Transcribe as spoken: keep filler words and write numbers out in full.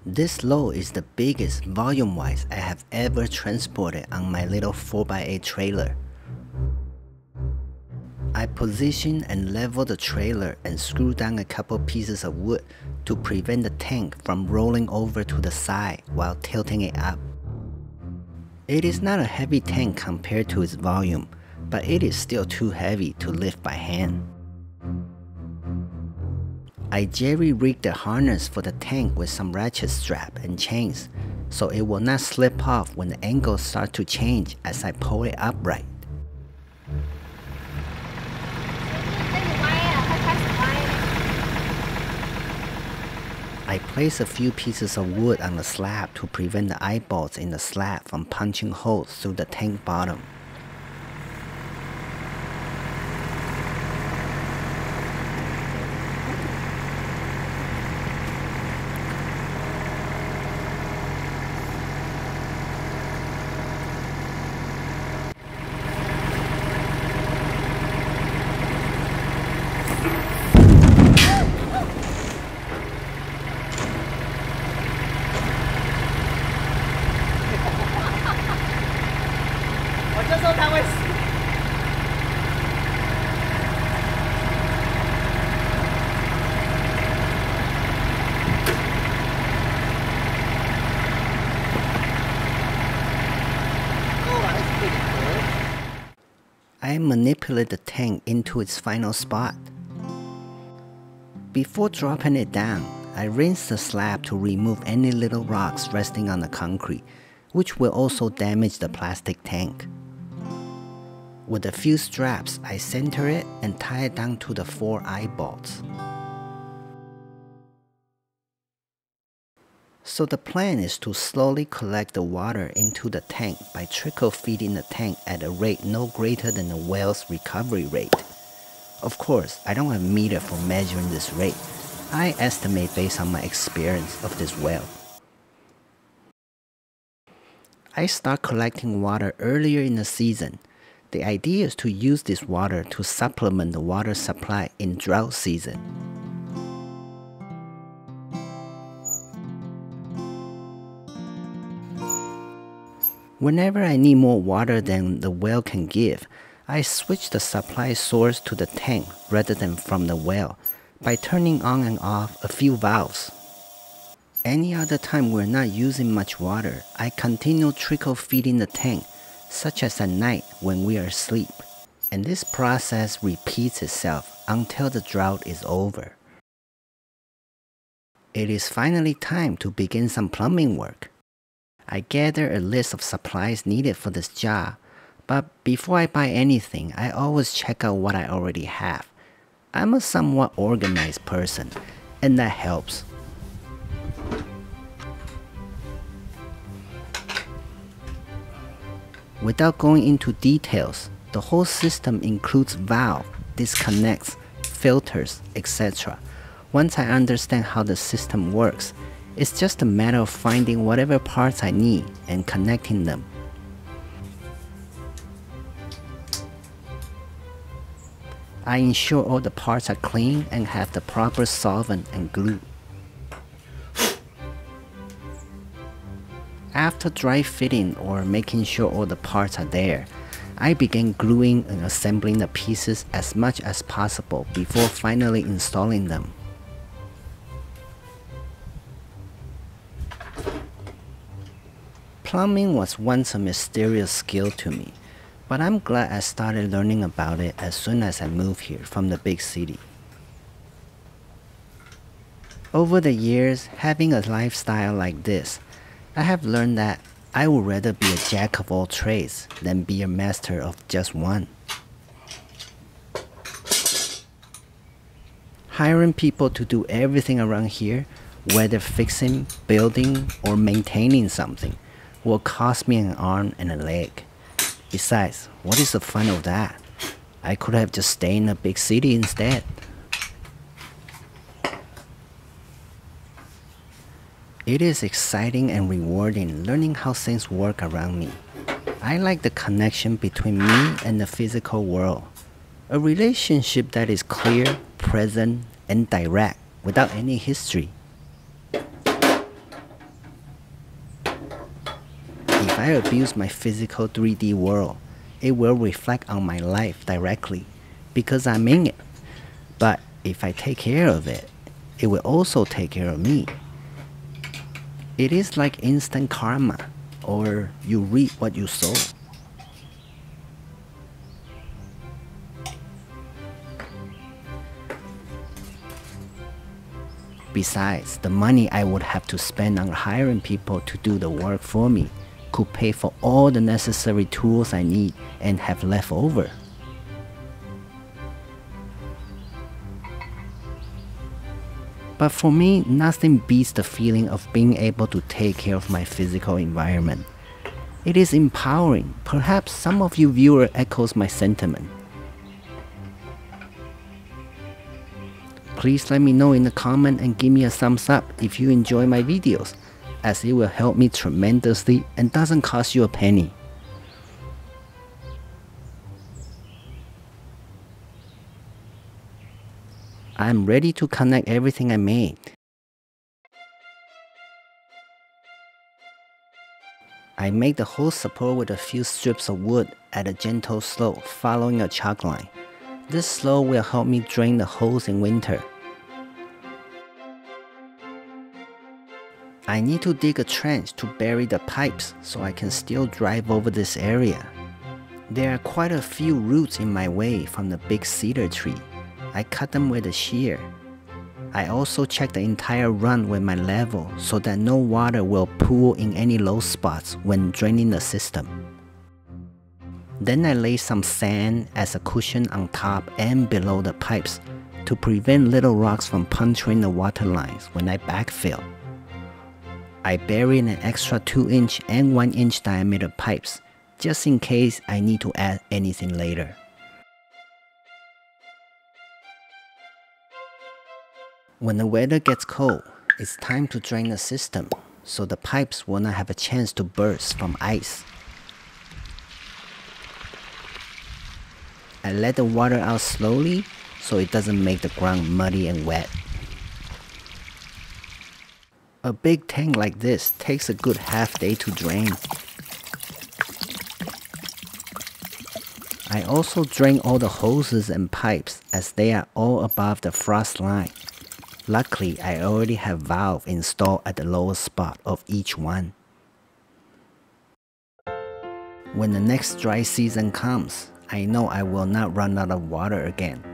This load is the biggest volume-wise I have ever transported on my little four by eight trailer. I position and level the trailer and screw down a couple pieces of wood to prevent the tank from rolling over to the side while tilting it up. It is not a heavy tank compared to its volume, but it is still too heavy to lift by hand. I jerry-rigged the harness for the tank with some ratchet strap and chains, so it will not slip off when the angles start to change as I pull it upright. I place a few pieces of wood on the slab to prevent the eyeballs in the slab from punching holes through the tank bottom. I manipulate the tank into its final spot. Before dropping it down, I rinse the slab to remove any little rocks resting on the concrete, which will also damage the plastic tank. With a few straps, I center it and tie it down to the four eyeballs. So the plan is to slowly collect the water into the tank by trickle feeding the tank at a rate no greater than the well's recovery rate. Of course, I don't have a meter for measuring this rate. I estimate based on my experience of this well. I start collecting water earlier in the season. The idea is to use this water to supplement the water supply in drought season. Whenever I need more water than the well can give, I switch the supply source to the tank rather than from the well by turning on and off a few valves. Any other time we're not using much water, I continue trickle feeding the tank, such as at night when we are asleep. And this process repeats itself until the drought is over. It is finally time to begin some plumbing work. I gather a list of supplies needed for this job, but before I buy anything, I always check out what I already have. I'm a somewhat organized person, and that helps. Without going into details, the whole system includes valves, disconnects, filters, et cetera. Once I understand how the system works, it's just a matter of finding whatever parts I need and connecting them. I ensure all the parts are clean and have the proper solvent and glue. After dry fitting or making sure all the parts are there, I begin gluing and assembling the pieces as much as possible before finally installing them. Plumbing was once a mysterious skill to me, but I'm glad I started learning about it as soon as I moved here from the big city. Over the years, having a lifestyle like this, I have learned that I would rather be a jack of all trades than be a master of just one. Hiring people to do everything around here, whether fixing, building, or maintaining something, will cost me an arm and a leg. Besides, what is the fun of that? I could have just stayed in a big city instead. It is exciting and rewarding learning how things work around me. I like the connection between me and the physical world. A relationship that is clear, present, and direct without any history. tire builds my physical three D world. It will reflect on my life directly because I'm in it. But if I take care of it, it will also take care of me. It is like instant karma, or you reap what you sow. Besides, the money I would have to spend on hiring people to do the work for me could pay for all the necessary tools I need and have left over. But for me, nothing beats the feeling of being able to take care of my physical environment. It is empowering. Perhaps some of you viewers echoes my sentiment. Please let me know in the comment and give me a thumbs up if you enjoy my videos, as it will help me tremendously and doesn't cost you a penny. I'm ready to connect everything I made. I make the whole support with a few strips of wood at a gentle slope following a chalk line. This slope will help me drain the holes in winter. I need to dig a trench to bury the pipes so I can still drive over this area. There are quite a few roots in my way from the big cedar tree. I cut them with a shear. I also check the entire run with my level so that no water will pool in any low spots when draining the system. Then I lay some sand as a cushion on top and below the pipes to prevent little rocks from puncturing the water lines when I backfill. I bury an extra two inch and one inch diameter pipes just in case I need to add anything later. When the weather gets cold, it's time to drain the system so the pipes will not have a chance to burst from ice. I let the water out slowly so it doesn't make the ground muddy and wet. A big tank like this takes a good half day to drain. I also drain all the hoses and pipes as they are all above the frost line. Luckily, I already have valve installed at the lowest spot of each one. When the next dry season comes, I know I will not run out of water again.